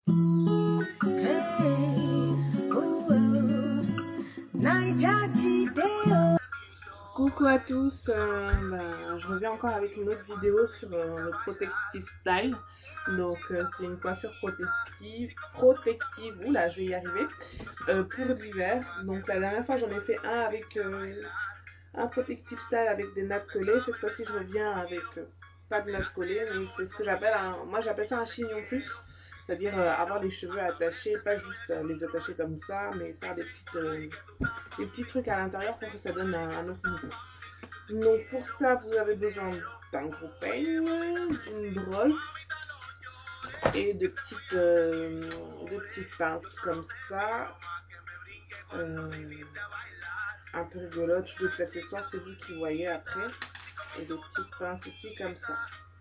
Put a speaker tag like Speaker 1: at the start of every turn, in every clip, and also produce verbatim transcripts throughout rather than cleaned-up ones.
Speaker 1: Coucou à tous, euh, ben, je reviens encore avec une autre vidéo sur euh, le protective style. Donc euh, c'est une coiffure protective, protective, oula je vais y arriver, euh, pour l'hiver. Donc la dernière fois j'en ai fait un avec euh, un protective style avec des nattes collées. Cette fois-ci je reviens avec euh, pas de nattes collées, mais c'est ce que j'appelle un, moi j'appelle ça un chignon plus. C'est-à-dire euh, avoir les cheveux attachés, pas juste euh, les attacher comme ça, mais faire des petites... Euh, des petits trucs à l'intérieur pour que ça donne un, un autre niveau. Donc pour ça, vous avez besoin d'un gros peigne, d'une brosse et de petites, euh, de petites pinces comme ça. Euh, un peu rigolote, d'autres accessoires, c'est vous qui voyez après. Et des petites pinces aussi comme ça.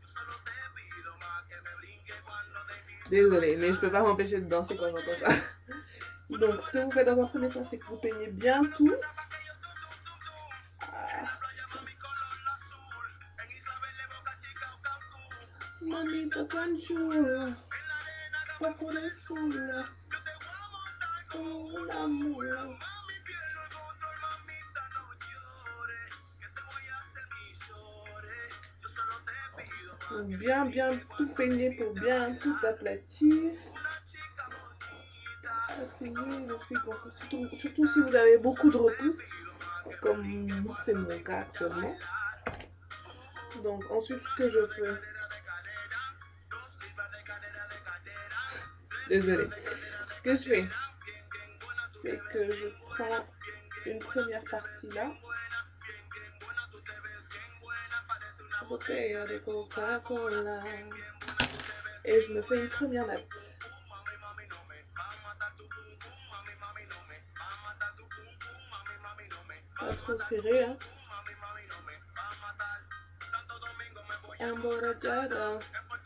Speaker 1: Désolée, mais je peux pas m'empêcher de danser quand j'entends ça. Donc ce que vous faites dans un premier temps, c'est que vous peignez bien tout. Mamita tan chula, poco de sola, una mula. Donc bien bien tout peigner pour bien tout aplatir. Atténuer le fil, surtout, surtout si vous avez beaucoup de repousses, comme c'est mon cas actuellement. Donc ensuite ce que je fais, désolée, ce que je fais, c'est que je prends une première partie là, bouteille de Coca-Cola, et je me fais une première natte. Pas trop serré, hein. Emborrachada.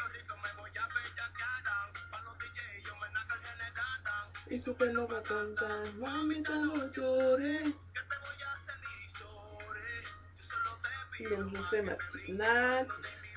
Speaker 1: Y su pelo va a cantar, mamita no llore. Donc je fais ma petite natte.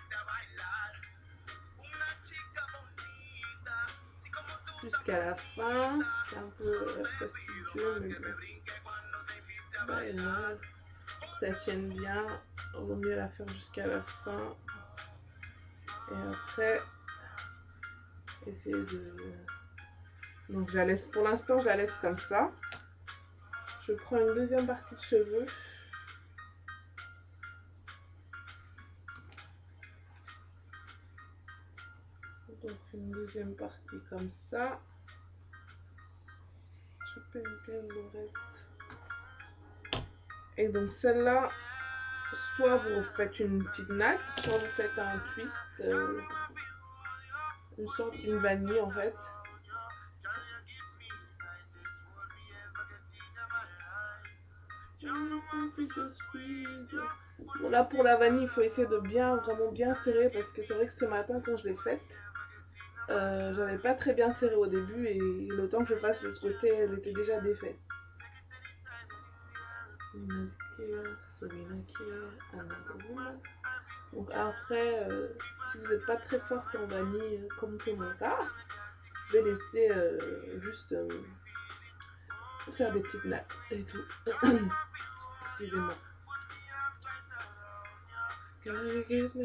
Speaker 1: Jusqu'à la fin. C'est un peu fastidieux, mais bon. Ben, là, pour que ça tienne bien, il vaut mieux la faire jusqu'à la fin. Et après, essayer de... Donc je la laisse, pour l'instant je la laisse comme ça. Je prends une deuxième partie de cheveux. Donc une deuxième partie comme ça. Je peigne bien le reste. Et donc celle-là, soit vous faites une petite natte, soit vous faites un twist, euh, une sorte d'une vanille en fait. Bon, là pour la vanille, il faut essayer de bien, vraiment bien serrer, parce que c'est vrai que ce matin quand je l'ai faite, euh, j'avais pas très bien serré au début, et le temps que je fasse l'autre côté, elle était déjà défaite. Donc après, euh, si vous n'êtes pas très forte en vanille, euh, comme c'est mon cas, je vais laisser euh, juste euh, faire des petites nattes et tout. Excusez-moi. Donc,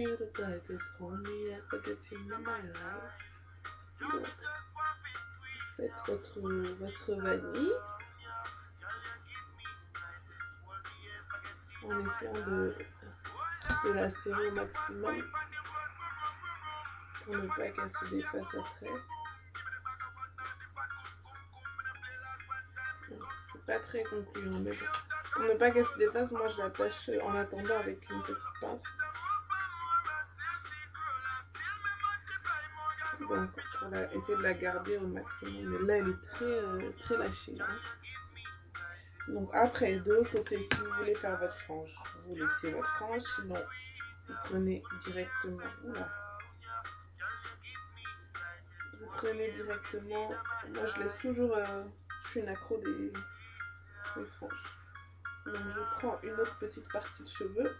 Speaker 1: faites votre, votre vanille en essayant de, de la serrer au maximum pour ne pas qu'elle se défasse après. C'est pas très concluant, mais bon. Pour ne pas qu'elle se défasse, moi je l'attache en attendant avec une petite pince. Donc pour la, essayer de la garder au maximum. Mais là elle est très, euh, très lâchée. Hein. Donc après, de l'autre côté, si vous voulez faire votre frange, vous laissez votre frange, sinon vous prenez directement. Oula. Vous prenez directement. Moi je laisse toujours. Euh, je suis une accro des, des franges. Donc je prends une autre petite partie de cheveux.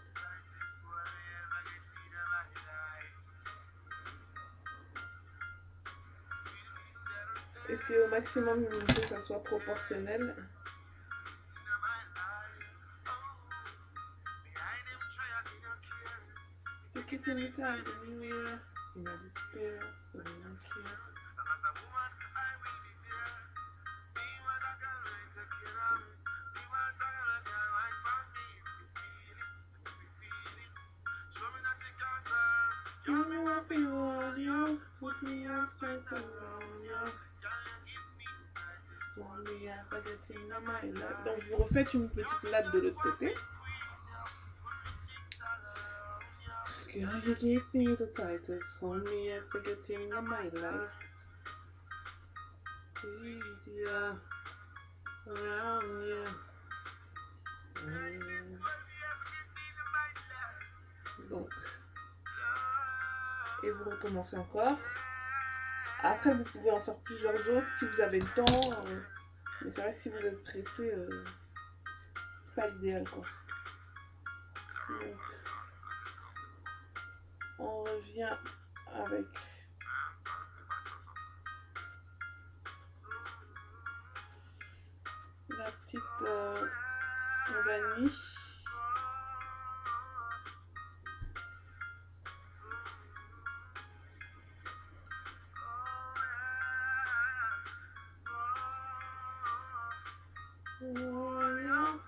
Speaker 1: Essayez au maximum que ça soit proportionnel. Take it anytime, anywhere, in my despair, so I don't care. Give me what you want, yo. Put me upside around, yo. Want me up, I get in my life. Donc vous refaites une petite natte de l'autre côté. Girl, you give me the tightest. Hold me up, I get in my life. Squeeze ya around ya. Mm. Donc, et vous recommencez encore. Après, vous pouvez en faire plusieurs autres si vous avez le temps. Euh, mais c'est vrai que si vous êtes pressé, euh, c'est pas l'idéal, quoi. Donc, on revient avec la petite euh, vanille. Voilà.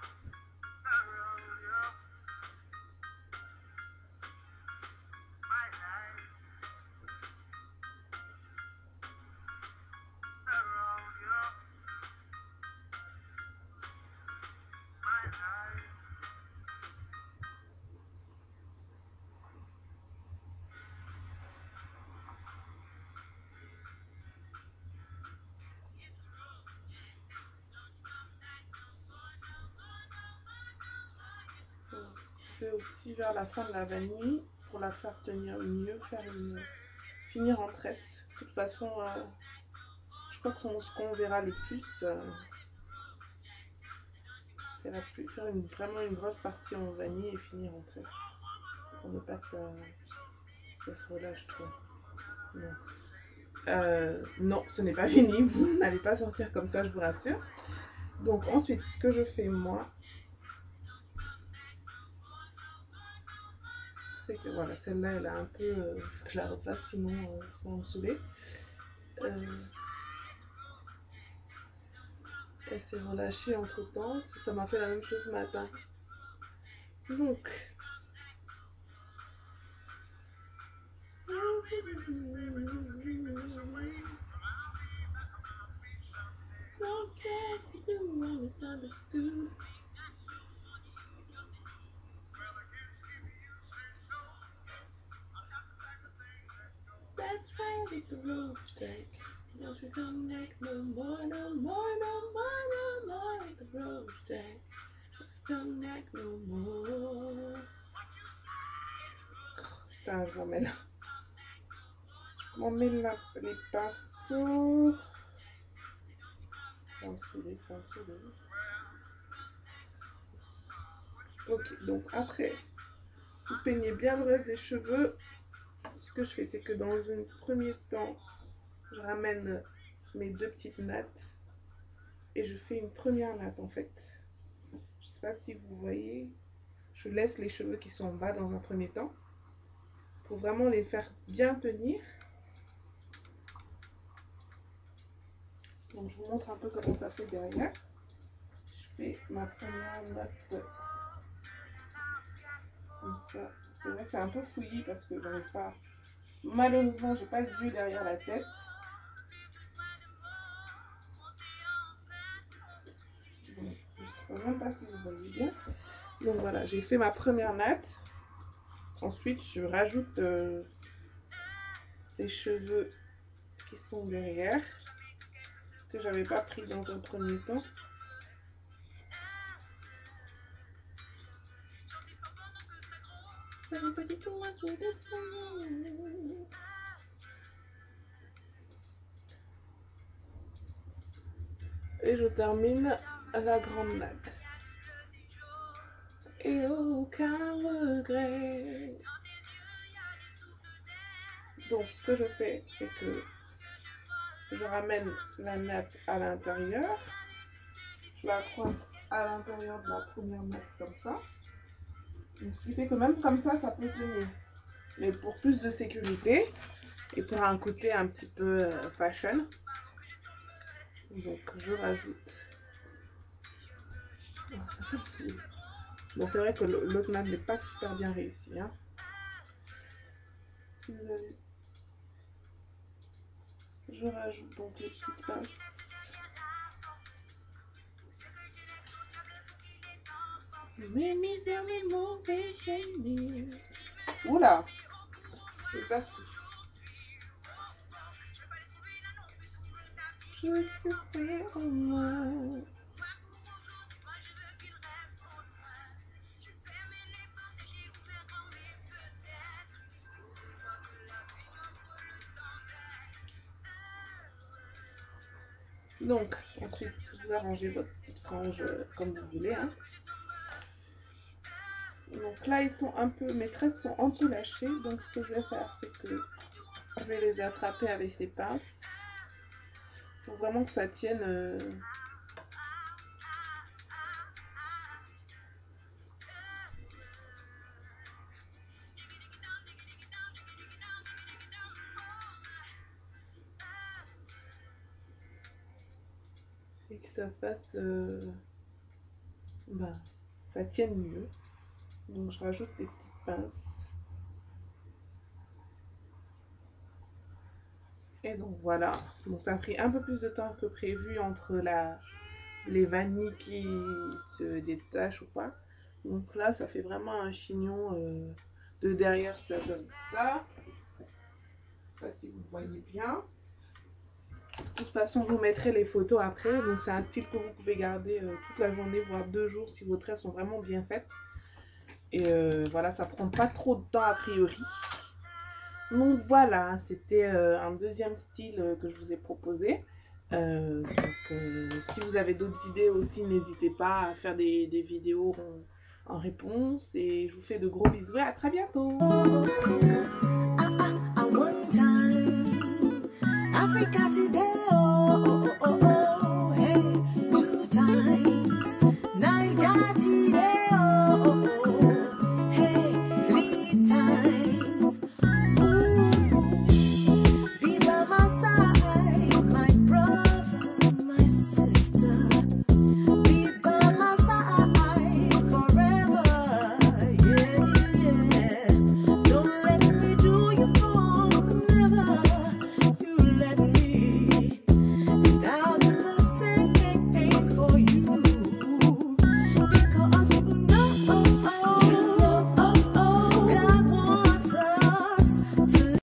Speaker 1: Vous pouvez aussi vers la fin de la vanille pour la faire tenir mieux, faire une finir en tresse. De toute façon, euh, je crois que ce qu'on verra le plus, euh, c'est la plus, faire une, vraiment une grosse partie en vanille et finir en tresse. Pour ne pas que ça, ça se relâche trop. Non. Euh, non, ce n'est pas fini, vous n'allez pas sortir comme ça, je vous rassure. Donc ensuite, ce que je fais moi, c'est que voilà, celle-là, elle a un peu... Il euh, faut que je la refasse, sinon euh, ça va me saouler. Euh, elle s'est relâchée entre temps, ça m'a fait la même chose ce matin. Donc... That's why with the road take. Don't you come back no more, no more, no more, no more with the road take. Come back no more. Putain, je m'en mêle. Je m'en mêle là, les pinceaux. Ça va me saouler, ça va me saouler. Ok, donc après, vous peignez bien le reste des cheveux. Ce que je fais, c'est que dans un premier temps, je ramène mes deux petites nattes et je fais une première natte en fait. Je sais pas si vous voyez, je laisse les cheveux qui sont en bas dans un premier temps pour vraiment les faire bien tenir. Donc je vous montre un peu comment ça fait derrière. Je fais ma première natte comme ça. C'est vrai que c'est un peu fouillis parce que j'arrive pas. Malheureusement, j'ai pas d'yeux derrière la tête. Donc, je sais pas même pas si vous voyez bien. Donc voilà, j'ai fait ma première natte. Ensuite, je rajoute euh, les cheveux qui sont derrière, que j'avais pas pris dans un premier temps. Et je termine la grande natte. Et aucun regret. Donc ce que je fais, c'est que je ramène la natte à l'intérieur, je la croise à l'intérieur de la première natte comme ça. Donc, ce qui fait que même comme ça, ça peut tenir. Mais pour plus de sécurité et pour un côté un petit peu euh, fashion, donc je rajoute. Oh, ça, c'est... Bon, c'est vrai que l'autre natte n'est pas super bien réussi. Hein. Si vous avez... Je rajoute donc les petites pinces. Oula, c'est pas tout. Je te fais au moins. Donc, ensuite, vous arrangez votre petite frange euh, comme vous voulez. Hein. Donc là, ils sont un peu, mes tresses sont un peu lâchées. Donc, ce que je vais faire, c'est que je vais les attraper avec les pinces. Il faut vraiment que ça tienne. Euh... Et que ça fasse. Euh... Ben, ça tienne mieux. Donc, je rajoute des petites pinces. Et donc voilà, donc ça a pris un peu plus de temps que prévu entre la, les vanilles qui se détachent ou pas. Donc là, ça fait vraiment un chignon euh, de derrière, ça donne ça. Je sais pas si vous voyez bien. De toute façon, je vous mettrai les photos après. Donc c'est un style que vous pouvez garder euh, toute la journée, voire deux jours si vos tresses sont vraiment bien faites. Et euh, voilà, ça prend pas trop de temps a priori. Donc voilà, c'était euh, un deuxième style euh, que je vous ai proposé. Euh, donc, euh, si vous avez d'autres idées aussi, n'hésitez pas à faire des, des vidéos en, en réponse. Et je vous fais de gros bisous et à très bientôt. Africa today, oh, oh, oh, oh.